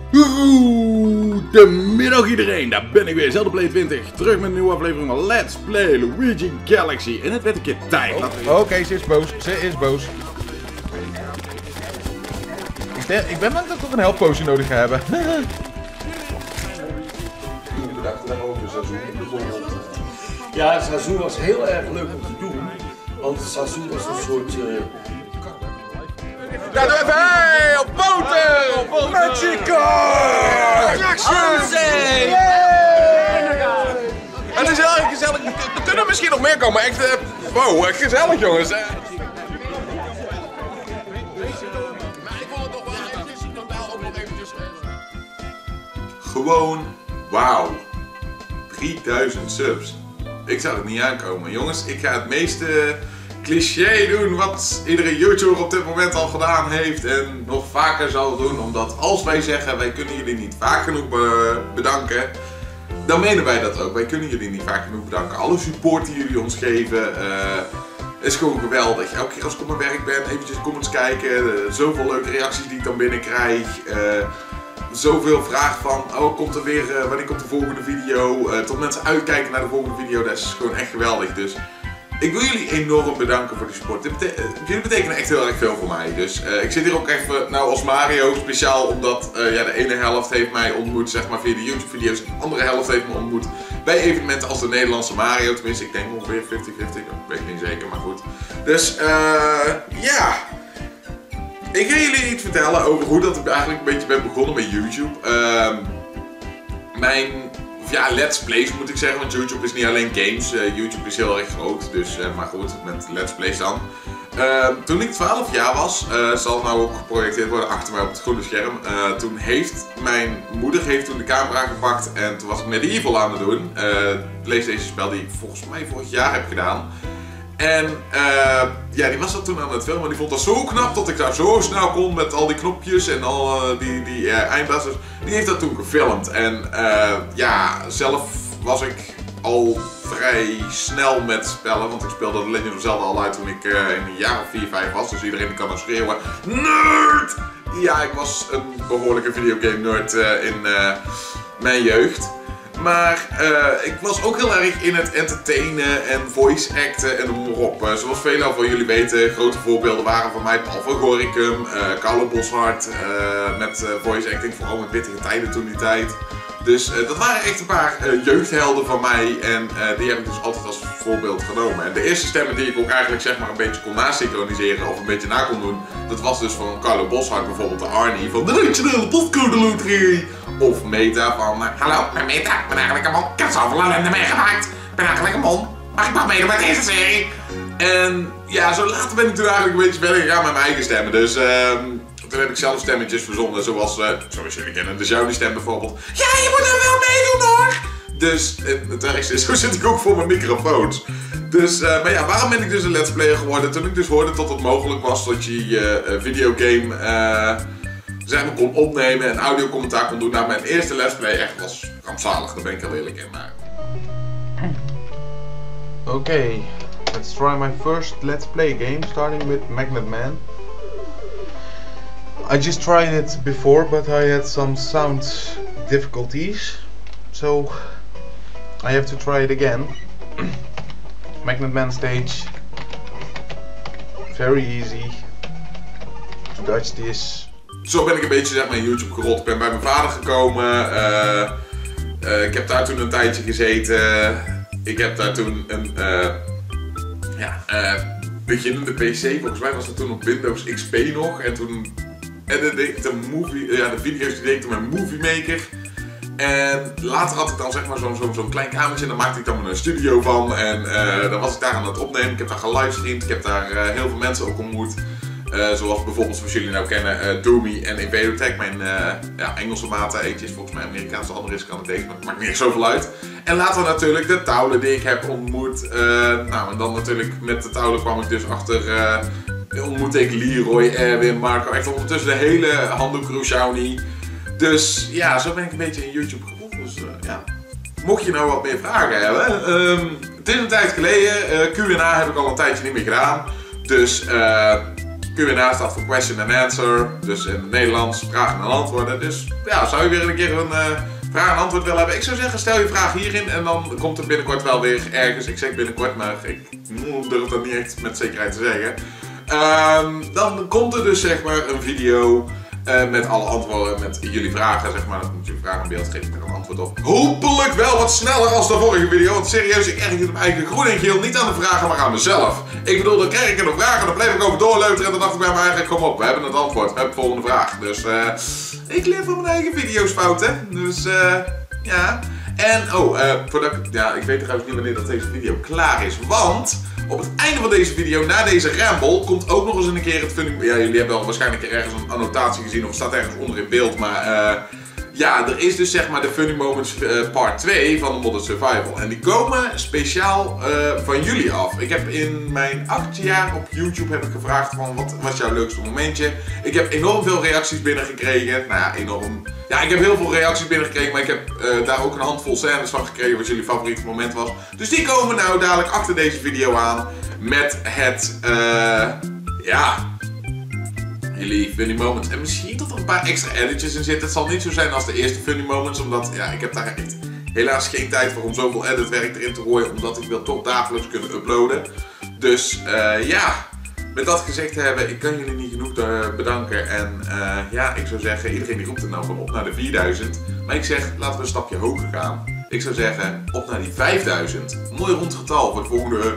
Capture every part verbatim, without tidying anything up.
Goedemiddag iedereen, daar ben ik weer, ZeldaPlay twintig, terug met een nieuwe aflevering van Let's Play Luigi Galaxy. En het werd een keer tijd. Oh, Oké, okay, ze is boos, ze is boos. Ik, denk, ik ben bang dat ik toch een help potion nodig ga hebben. Ja, Zazu was heel erg leuk om te doen, want Zazu was een soort... Uh... Ja, doe even, hey, op boten! Op boten! Mexico! Attractions! Zee! Het is heel erg gezellig. Er kunnen misschien nog meer komen, echt, uh, wow, echt gezellig jongens. Gewoon, wauw. drieduizend subs. Ik zou het niet aankomen. Jongens, ik ga het meeste cliché doen wat iedere YouTuber op dit moment al gedaan heeft en nog vaker zal doen. Omdat als wij zeggen, wij kunnen jullie niet vaak genoeg be bedanken, dan menen wij dat ook. Wij kunnen jullie niet vaak genoeg bedanken. Alle support die jullie ons geven uh, is gewoon geweldig. Elke keer als ik op mijn werk ben, eventjes comments kijken. Uh, zoveel leuke reacties die ik dan binnenkrijg. Uh, Zoveel vraag van, oh komt er weer, uh, wanneer komt de volgende video, uh, tot mensen uitkijken naar de volgende video, dat is gewoon echt geweldig. Dus ik wil jullie enorm bedanken voor de support. Dit bete jullie betekenen echt heel erg veel voor mij. Dus uh, ik zit hier ook even, nou als Mario, speciaal omdat uh, ja, de ene helft heeft mij ontmoet zeg maar via de YouTube video's, de andere helft heeft me ontmoet bij evenementen als de Nederlandse Mario. Tenminste, ik denk ongeveer vijftig vijftig, dat weet ik niet zeker, maar goed. Dus uh, ja... Ik ga jullie iets vertellen over hoe dat ik eigenlijk een beetje ben begonnen met YouTube. Uh, mijn, of ja, Let's Plays moet ik zeggen, want YouTube is niet alleen games. Uh, YouTube is heel erg groot, dus, uh, maar goed, met Let's Plays dan. Uh, toen ik twaalf jaar was, uh, zal nou ook geprojecteerd worden achter mij op het groene scherm. Uh, toen heeft mijn moeder heeft toen de camera gepakt en toen was ik Medieval aan het doen. Uh, PlayStation spel die ik volgens mij vorig jaar heb gedaan. En uh, ja, die was dat toen aan het filmen en die vond dat zo knap dat ik daar zo snel kon met al die knopjes en al uh, die, die uh, eindbassers. Die heeft dat toen gefilmd en uh, ja, zelf was ik al vrij snel met spellen, want ik speelde The Legend of Zelda al uit toen ik uh, in een jaar of vier, vijf was. Dus iedereen kan dan schreeuwen, nerd! Ja, ik was een behoorlijke videogame nerd uh, in uh, mijn jeugd. Maar uh, ik was ook heel erg in het entertainen en voice acten en noem maar op. Uh, zoals velen van jullie weten, grote voorbeelden waren van mij Paul van Gorinchem, uh, Carlo Boszhard uh, met uh, voice acting, vooral met Pittige Tijden toen die tijd. Dus uh, dat waren echt een paar uh, jeugdhelden van mij en uh, die heb ik dus altijd als voorbeeld genomen. En de eerste stemmen die ik ook eigenlijk zeg maar een beetje kon nasynchroniseren of een beetje na kon doen, dat was dus van Carlo Boszhard, bijvoorbeeld de Arnie van de Nationale Postcode Loterij. Of Meta van, uh, hallo, ik ben Meta, ik ben eigenlijk een man, ik heb zoveel ellende meegemaakt. Ik ben eigenlijk een man, maar ik mag meedoen met deze serie. En ja, zo later ben ik toen eigenlijk een beetje verder gegaan met mijn eigen stemmen. Dus uh, toen heb ik zelf stemmetjes verzonnen, zoals, uh, zoals jullie kennen, de Jouni stem bijvoorbeeld. Ja, je moet er wel meedoen hoor! Dus het ergste is, zo zit ik ook voor mijn microfoons. Dus, uh, maar ja, waarom ben ik dus een Let's Player geworden? Toen ik dus hoorde dat het mogelijk was dat je je uh, videogame uh, zeg maar kon opnemen en audiocommentaar kon doen. Nou, mijn eerste Let's Play echt was rampzalig, daar ben ik heel eerlijk in. Maar... Oké, okay, let's try my first Let's Play game, starting with Magnet Man. I just tried it before, but I had some sound difficulties, so I have to try it again. Magnet Man stage, very easy to dodge this. Zo ben ik een beetje zeg maar in YouTube gerold. Ik ben bij mijn vader gekomen. Uh, uh, ik heb daar toen een tijdje gezeten. Ik heb daar toen een uh, ja, uh, beginnende P C. Volgens mij was dat toen op Windows X P nog. En toen edite ik de, movie, ja, de video's die deed ik toen met Movie Maker. En later had ik dan zeg maar zo'n zo, zo klein kamertje en daar maakte ik dan een studio van. En uh, dan was ik daar aan het opnemen. Ik heb daar gelivestreamd. Ik heb daar uh, heel veel mensen ook ontmoet. Uh, zoals bijvoorbeeld, zoals jullie nou kennen, uh, Doomy en Invadotech, mijn uh, ja, Engelse maten. Eentje is volgens mij Amerikaans, de andere is Canadees, maar het maakt niet echt zoveel uit. En later natuurlijk de Taulen die ik heb ontmoet. Uh, nou, en dan natuurlijk met de Taulen kwam ik dus achter, uh, ontmoette ik Leroy, Erwin, Marco, echt ondertussen de hele handdoekcrew Shawnee. Dus ja, zo ben ik een beetje in YouTube gerold. Dus uh, ja, mocht je nou wat meer vragen hebben. Um, het is een tijd geleden, uh, Q en A heb ik al een tijdje niet meer gedaan. Dus uh, Q en A staat voor question and answer. Dus in het Nederlands vragen en antwoorden. Dus ja, zou je weer een keer een uh, vraag en antwoord willen hebben? Ik zou zeggen, stel je vraag hierin en dan komt het binnenkort wel weer ergens. Ik zeg binnenkort, maar ik durf dat niet echt met zekerheid te zeggen. Um, dan komt er dus zeg maar een video uh, met alle antwoorden, met jullie vragen zeg maar. Dan moet je een vraag in beeld geven met een antwoord op. Hopelijk wel wat sneller als de vorige video, want serieus, ik erg het eigenlijk groen en geel niet aan de vragen, maar aan mezelf. Ik bedoel, dan kreeg ik een vraag en dan bleef ik over doorleuteren en dan dacht ik bij me eigenlijk, kom op, we hebben het antwoord, we hebben de volgende vraag. Dus uh, ik leer van mijn eigen video's fouten, dus uh, ja. En, oh, uh, voordat ik, ja, ik weet trouwens niet wanneer dat deze video klaar is, want op het einde van deze video, na deze ramble, komt ook nog eens een keer het funny... Ja, jullie hebben al waarschijnlijk ergens een annotatie gezien of het staat ergens onder in beeld, maar uh, ja, er is dus zeg maar de Funny Moments uh, part twee van de Modded Survival. En die komen speciaal uh, van jullie af. Ik heb in mijn acht jaar op YouTube heb ik gevraagd van wat was jouw leukste momentje. Ik heb enorm veel reacties binnengekregen. Nou ja, enorm... Ja, ik heb heel veel reacties binnengekregen, maar ik heb uh, daar ook een handvol scènes van gekregen wat jullie favoriete moment was. Dus die komen nou dadelijk achter deze video aan met het, uh, ja, jullie funny moments. En misschien tot er een paar extra editjes in zitten. Het zal niet zo zijn als de eerste funny moments, omdat ja, ik heb daar echt helaas geen tijd voor om zoveel editwerk erin te gooien, omdat ik wil toch dagelijks kunnen uploaden. Dus uh, ja... Met dat gezegd te hebben, ik kan jullie niet genoeg bedanken en uh, ja, ik zou zeggen, iedereen die roept er nou van op naar de vierduizend. Maar ik zeg, laten we een stapje hoger gaan. Ik zou zeggen, op naar die vijfduizend. Een mooi rond getal voor de volgende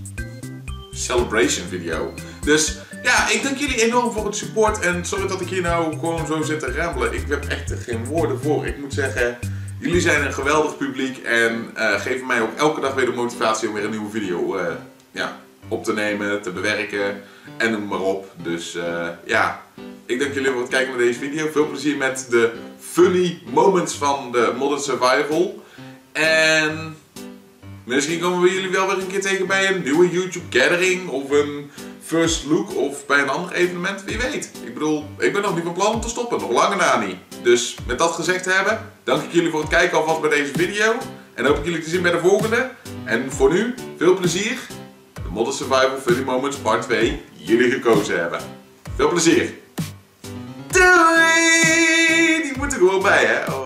celebration video. Dus ja, ik dank jullie enorm voor het support en sorry dat ik hier nou gewoon zo zit te rambelen. Ik heb echt geen woorden voor. Ik moet zeggen, jullie zijn een geweldig publiek en uh, geven mij ook elke dag weer de motivatie om weer een nieuwe video uh, ja, op te nemen, te bewerken en noem maar op. Dus uh, ja, ik dank jullie voor het kijken naar deze video. Veel plezier met de funny moments van de Modded Survival. En misschien komen we jullie wel weer een keer tegen bij een nieuwe YouTube gathering of een first look of bij een ander evenement. Wie weet. Ik bedoel, ik ben nog niet van plan om te stoppen. Nog langer na niet. Dus met dat gezegd te hebben, dank ik jullie voor het kijken alvast bij deze video. En hoop ik jullie te zien bij de volgende. En voor nu, veel plezier. De Modded Survival Funny Moments part twee jullie gekozen hebben. Veel plezier. Doei! Die moet er gewoon bij, hè.